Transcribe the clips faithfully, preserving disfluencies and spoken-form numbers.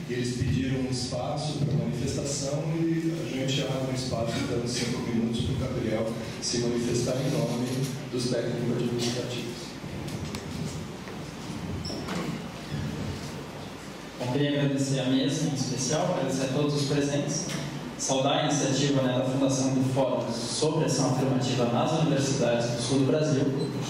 e eles pediram um espaço para manifestação e a gente abre um espaço dando cinco minutos para o Gabriel se manifestar em nome dos técnicos administrativos. Eu queria agradecer a mesa, em especial, agradecer a todos os presentes, saudar a iniciativa, né, da Fundação do Fórum sobre ação afirmativa nas universidades do sul do Brasil,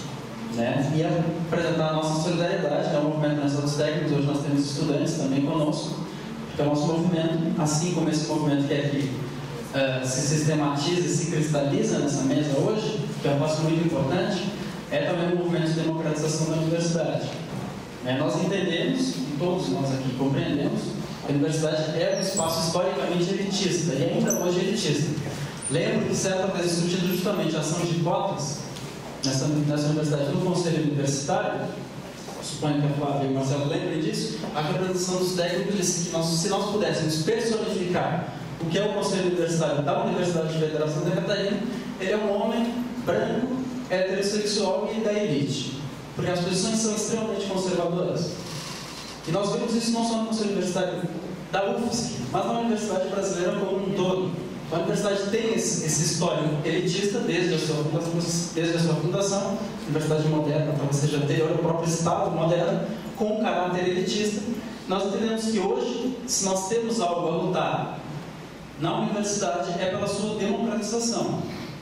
né, e apresentar a nossa solidariedade, que é o Movimento Nacional dos Técnicos. Hoje nós temos estudantes também conosco, porque é o nosso movimento, assim como esse movimento que é que uh, se sistematiza e se cristaliza nessa mesa hoje, que é um passo muito importante, é também o movimento de democratização da universidade. É, nós entendemos, e todos nós aqui compreendemos, que a universidade é um espaço historicamente elitista, e ainda hoje elitista. Lembro que certa vez discutido justamente a ação de cotas nessa, nessa universidade, no Conselho Universitário, suponho que a Flávia e o Marcelo lembrem disso, a representação dos técnicos disse que nós, se nós pudéssemos personificar o que é o Conselho Universitário da Universidade de Federação de Santa Catarina, ele é um homem branco, heterossexual e da elite. Porque as posições são extremamente conservadoras. E nós vemos isso não só no Conselho Universitário da U F S C, mas na Universidade Brasileira como um todo. A universidade tem esse, esse histórico elitista desde a sua fundação, desde a sua fundação, Universidade moderna, talvez seja anterior ao próprio Estado moderno, com um caráter elitista. Nós entendemos que hoje, se nós temos algo a lutar na universidade, é pela sua democratização.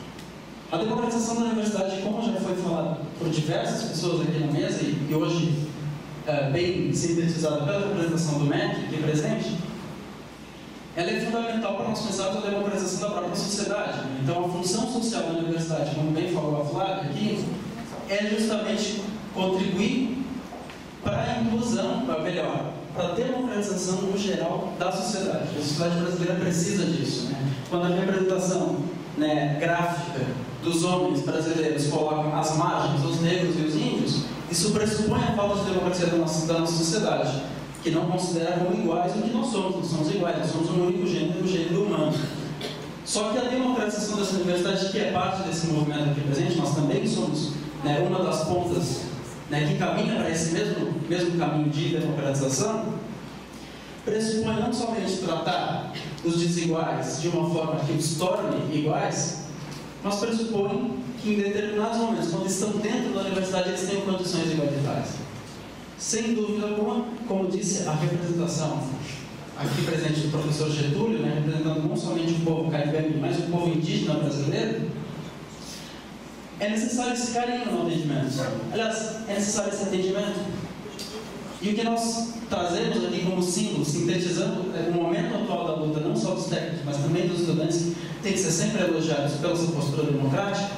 A democratização da universidade, como já foi falado por diversas pessoas aqui na mesa, e, e hoje é, bem sintetizada pela representação do M E C aqui presente, ela é fundamental para nós pensarmos a democratização da própria sociedade. Então, a função social da universidade, como bem falou a Flávia aqui, é justamente contribuir para a inclusão, para melhor, para a democratização no geral da sociedade. A sociedade brasileira precisa disso, né? Quando a representação, né, gráfica dos homens brasileiros colocam às margens os negros e os índios, isso pressupõe a falta de democracia da nossa, da nossa sociedade, que não considera como iguais o que nós somos. Nós somos iguais, nós somos um único gênero, o gênero humano. Só que a democratização dessa universidade, que é parte desse movimento aqui presente, nós também somos, né, uma das pontas, né, que caminha para esse mesmo, mesmo caminho de democratização, pressupõe não somente tratar os desiguais de uma forma que os torne iguais, mas pressupõe que em determinados momentos, quando estão dentro da universidade, eles tenham condições igualitárias. Sem dúvida alguma, como disse a representação aqui presente do professor Getúlio, né, representando não somente o povo caribenho, mas o povo indígena brasileiro, é necessário esse carinho no atendimento. Aliás, é necessário esse atendimento. E o que nós trazemos aqui como símbolo, sintetizando o momento atual da luta, não só dos técnicos, mas também dos estudantes, que tem que ser sempre elogiados pela sua postura democrática,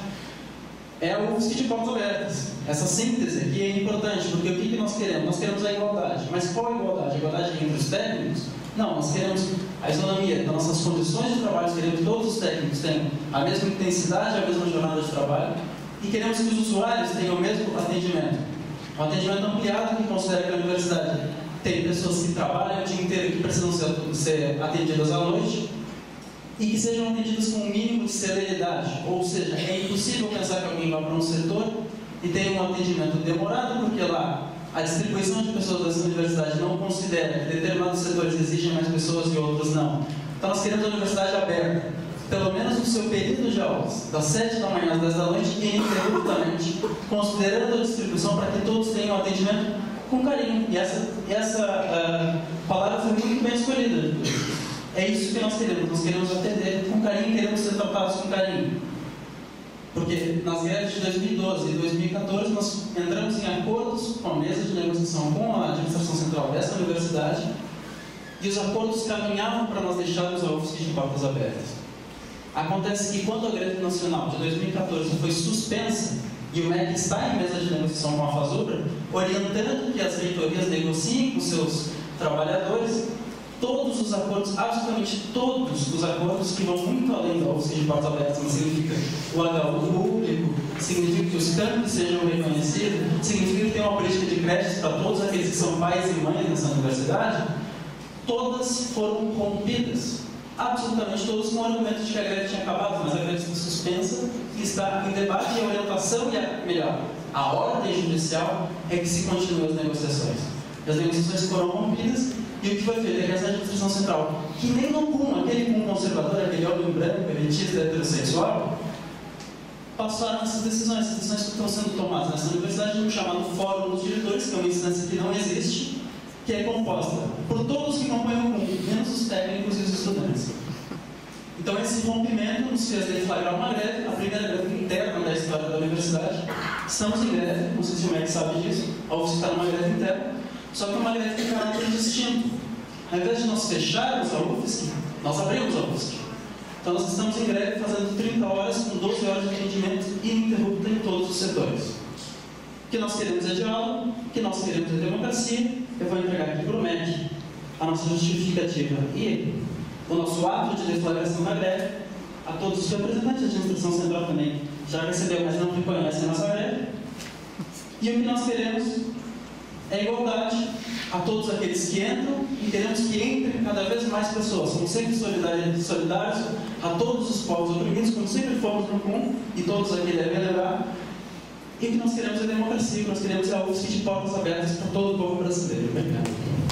é o U F S C de portas abertas. Essa síntese aqui é importante, porque o que nós queremos? Nós queremos a igualdade. Mas qual a igualdade? A igualdade entre os técnicos? Não, nós queremos a isonomia das nossas condições de trabalho, queremos que todos os técnicos tenham a mesma intensidade, a mesma jornada de trabalho, e queremos que os usuários tenham o mesmo atendimento. Um atendimento ampliado que considera que a universidade tem pessoas que trabalham o dia inteiro, que precisam ser, ser atendidas à noite, e que sejam atendidas com um mínimo de celeridade. Ou seja, é impossível pensar que alguém vá para um setor e tenha um atendimento demorado, porque lá a distribuição de pessoas dessa universidade não considera que determinados setores exigem mais pessoas e outros não. Então nós queremos a universidade aberta, pelo menos no seu período de aulas, das sete da manhã às dez da noite, e ininterruptamente, considerando a distribuição para que todos tenham atendimento com carinho. E essa, essa uh, palavra foi muito bem escolhida. É isso que nós queremos. Nós queremos atender com carinho, queremos ser tratados com carinho. Porque nas greves de dois mil e doze e dois mil e quatorze nós entramos em acordos com a mesa de negociação com a administração central dessa universidade, e os acordos caminhavam para nós deixarmos a U F S C de portas abertas. Acontece que quando a greve nacional de dois mil e quatorze foi suspensa e o M E C está em mesa de negociação com a FASUBRA, orientando que as reitorias negociem com seus trabalhadores, todos os acordos, absolutamente todos os acordos que vão muito além da U F S C de portas abertas, não significa o H U público, significa que os campos sejam reconhecidos, significa que tem uma política de créditos para todos aqueles que são pais e mães nessa universidade, todas foram rompidas. Absolutamente todos, com o argumento de que a greve tinha acabado, mas a greve está suspensa e está em debate, e a orientação, e a, melhor, a ordem judicial é que se continuem as negociações. as negociações foram rompidas, e o que foi feito é que essa administração central, que nem no cum, aquele cum conservador, aquele homem branco, elitista, heterossexual, passaram essas decisões, essas decisões que estão sendo tomadas nessa universidade, no chamado Fórum dos Diretores, que é uma instância que não existe, que é composta por todos que compõem o cum, menos os técnicos e os estudantes. Então, esse rompimento nos fez deflagrar uma greve, a primeira greve interna da história da universidade. Estamos em greve, não sei se o M E C sabe disso, a U F S C está numa greve interna, só que é uma greve de caráter distinto. Ao invés de nós fecharmos a U F S C, nós abrimos a U F S C. Então, nós estamos em greve fazendo trinta horas, com doze horas de atendimento ininterrupto em todos os setores. O que nós queremos é diálogo, o que nós queremos é democracia. Eu vou entregar aqui para o M E C a nossa justificativa e o nosso ato de deflagração da greve. A todos os representantes da administração central também já recebeu, mas não reconhecem a nossa greve. E o que nós queremos é igualdade a todos aqueles que entram, e queremos que entrem cada vez mais pessoas. Somos sempre solidários, solidários a todos os povos oprimidos, como sempre fomos no cum, e todos aqui devem lembrar. E o que nós queremos é democracia, o que nós queremos é a U F S C de portas abertas para todo o povo brasileiro. Obrigado.